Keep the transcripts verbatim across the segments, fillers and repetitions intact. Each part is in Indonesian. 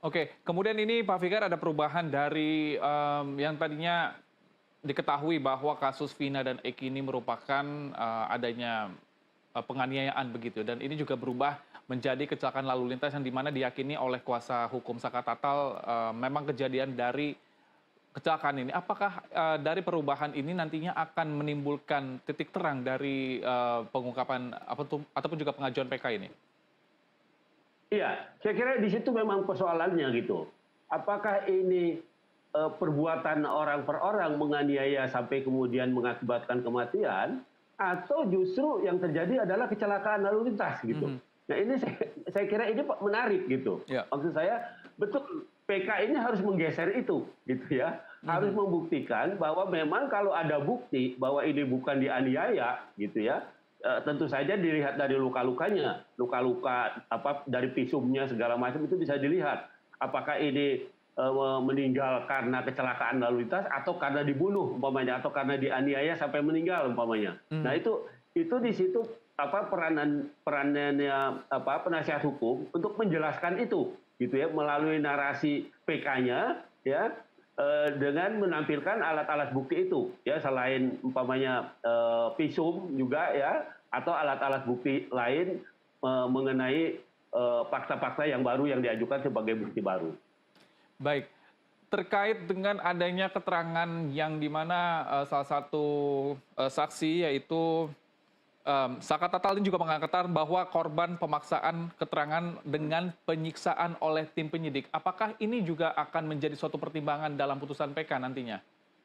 Oke, kemudian ini Pak Fikar ada perubahan dari em, yang tadinya diketahui bahwa kasus Vina dan Eki ini merupakan eh, adanya eh, penganiayaan begitu, dan ini juga berubah menjadi kecelakaan lalu lintas yang dimana diyakini oleh kuasa hukum Saka Tatal eh, memang kejadian dari kecelakaan ini. Apakah eh, dari perubahan ini nantinya akan menimbulkan titik terang dari eh, pengungkapan apa tuh- ataupun juga pengajuan P K ini? Iya, saya kira di situ memang persoalannya gitu. Apakah ini eh, perbuatan orang per orang menganiaya sampai kemudian mengakibatkan kematian, atau justru yang terjadi adalah kecelakaan lalu lintas gitu. Mhm. Nah ini saya, saya kira ini menarik gitu. Ya. Maksud saya betul P K ini harus menggeser itu gitu ya. Harus Mhm. membuktikan bahwa memang kalau ada bukti bahwa ini bukan dianiaya gitu ya, Eh, tentu saja dilihat dari luka-lukanya, luka-luka apa dari visumnya segala macam itu bisa dilihat. Apakah ini eh, meninggal karena kecelakaan lalu lintas atau karena dibunuh umpamanya atau karena dianiaya sampai meninggal umpamanya. Nah Mhm. itu itu di situ apa peranan peranannya apa penasihat hukum untuk menjelaskan itu gitu ya melalui narasi P K-nya ya eh, dengan menampilkan alat-alat bukti itu ya selain umpamanya eh, visum juga ya atau alat-alat bukti lain eh, mengenai eh, fakta-fakta yang baru yang diajukan sebagai bukti baru. Baik, terkait dengan adanya keterangan yang di mana eh, salah satu eh, saksi yaitu em, Saka Tatal ini juga mengatakan bahwa korban pemaksaan keterangan dengan penyiksaan oleh tim penyidik. Apakah ini juga akan menjadi suatu pertimbangan dalam putusan P K nantinya?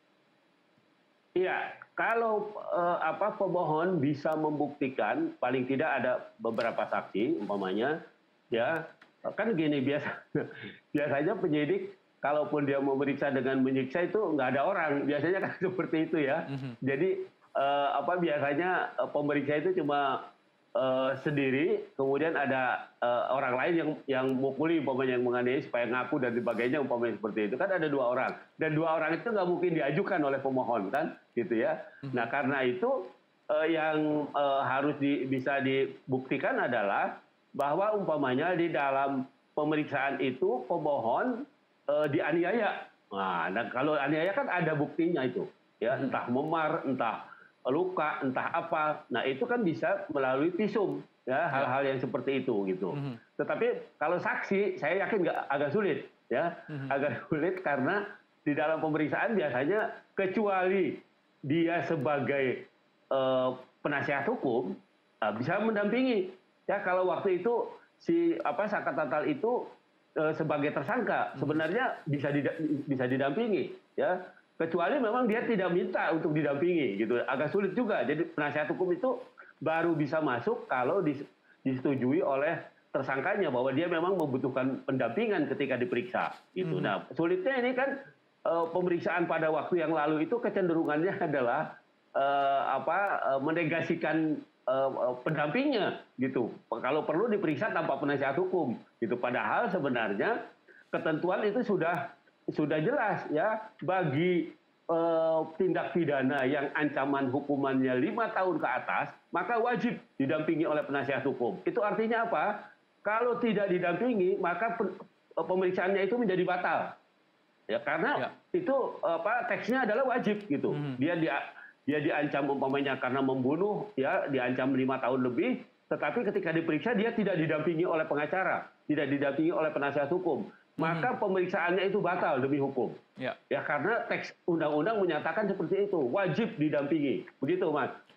Iya, kalau eh, apa pemohon bisa membuktikan paling tidak ada beberapa saksi umpamanya ya kan gini biasa biasanya penyidik kalaupun dia memeriksa dengan menyiksa itu nggak ada orang biasanya kan seperti itu ya. Mhm. Jadi eh, apa biasanya eh, pemeriksa itu cuma eh, sendiri, kemudian ada eh, orang lain yang yang mukuli umpamanya yang menganiaya supaya ngaku dan sebagainya umpamanya seperti itu kan ada dua orang dan dua orang itu nggak mungkin diajukan oleh pemohon kan gitu ya. Mhm. Nah karena itu eh, yang eh, harus di- bisa dibuktikan adalah bahwa umpamanya di dalam pemeriksaan itu pemohon eh, dianiaya. Nah, dan kalau aniaya kan ada buktinya itu, ya Mhm. entah memar, entah luka, entah apa. Nah itu kan bisa melalui visum, ya Ya. hal-hal yang seperti itu gitu. Mhm. Tetapi kalau saksi, saya yakin nggak agak sulit, ya Mhm. agak sulit karena di dalam pemeriksaan biasanya kecuali dia sebagai eh, penasihat hukum eh, bisa mendampingi. Ya kalau waktu itu si apa Saka Tatal itu eh, sebagai tersangka Mhm. sebenarnya bisa dida- bisa didampingi, ya kecuali memang dia tidak minta untuk didampingi gitu agak sulit juga jadi penasihat hukum itu baru bisa masuk kalau dis- disetujui oleh tersangkanya bahwa dia memang membutuhkan pendampingan ketika diperiksa gitu. Mhm. Nah sulitnya ini kan eh, pemeriksaan pada waktu yang lalu itu kecenderungannya adalah eh, apa eh, menegasikan eh, eh, pendampingnya gitu kalau perlu diperiksa tanpa penasihat hukum gitu padahal sebenarnya ketentuan itu sudah sudah jelas ya bagi eh, tindak pidana yang ancaman hukumannya lima tahun ke atas maka wajib didampingi oleh penasihat hukum. Itu artinya apa? Kalau tidak didampingi maka pen- eh, pemeriksaannya itu menjadi batal. Ya karena Ya. itu apa teksnya adalah wajib gitu. Mhm. Dia dia dia diancam umpamanya karena membunuh ya diancam lima tahun lebih tetapi ketika diperiksa dia tidak didampingi oleh pengacara, tidak didampingi oleh penasihat hukum. Mhm. Maka pemeriksaannya itu batal demi hukum. Ya. Ya karena teks undang-undang menyatakan seperti itu, wajib didampingi. Begitu, Mas.